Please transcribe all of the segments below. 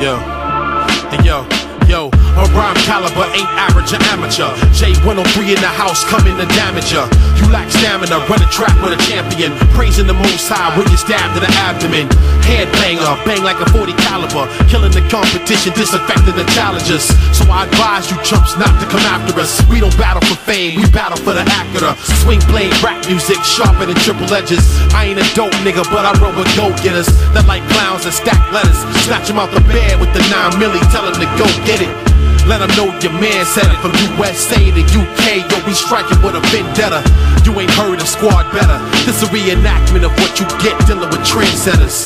Yo, hey yo, a rhyme caliber ain't average or amateur. J103 in the house, coming to damage ya. You lack stamina, run a track with a champion. Praising the most high when you stabbed in the abdomen. Headbanger, bang like a 40 caliber. Killing the competition, disaffecting the challengers. So I advise you chumps not to come after us. We don't battle for fame, we battle for the actor. Swing blade, rap music, sharper than triple edges. I ain't a dope nigga, but I roll with go-getters that like clowns and stack letters. Snatch them out the bed with the 9 milli, tell them to go get it. Let them know your man said it. From USA to UK, yo, we striking with a vendetta. You ain't heard a squad better. This a reenactment of what you get dealing with trendsetters.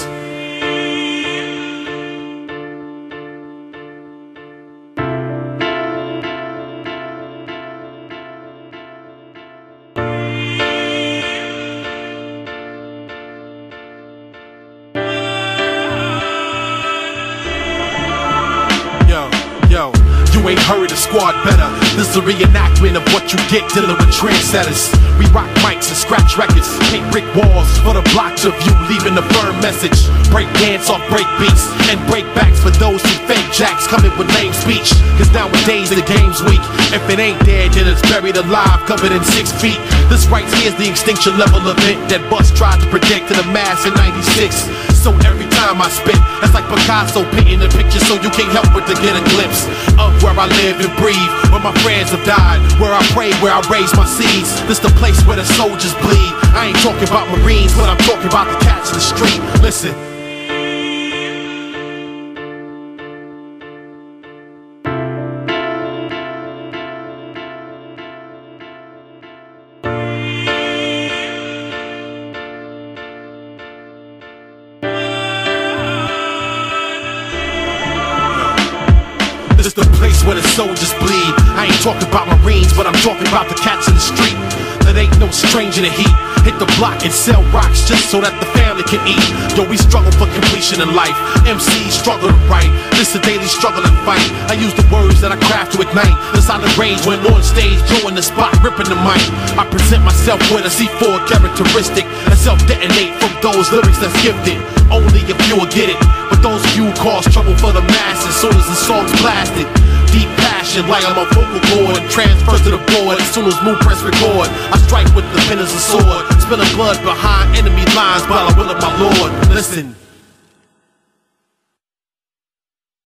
Yo, you ain't heard a squad better. This is a reenactment of what you get dealing with trendsetters. We rock mics and scratch records, paint brick walls for the blocks of you, leaving a firm message. Break dance off break beats and break backs for those who fake jacks coming with lame speech. Cause nowadays the game's weak. If it ain't dead, then it's buried alive, covered in 6 feet. This right here's the extinction level event that Bus tried to predict to the mass in '96. So every time I spit, it's like Picasso painting a picture so you can't help but to get a glimpse of where I live and breathe, where my friends have died, where I pray, where I raise my seeds. This the place where the soldiers bleed. I ain't talking about Marines, but I'm talking about the cats in the street. Listen. This the place where the soldiers bleed. I ain't talking about Marines, but I'm talking about the cats in the street. That ain't no stranger to heat. Hit the block and sell rocks just so that the family can eat. Yo, we struggle for completion in life. MCs struggle to write. This a daily struggle and fight. I use the words that I craft to ignite. The silent range when on stage, Joe in the spot, ripping the mic. I present myself with a C4 characteristic and self-detonate from those lyrics that's gifted. Only if you will get it. But those few cause trouble for the masses soon as the song's blasted. Deep passion like I'm a vocal cord, transfers to the board as soon as Move press record. I strike with the pen as a sword, spilling blood behind enemy lines by the will of my Lord. Listen.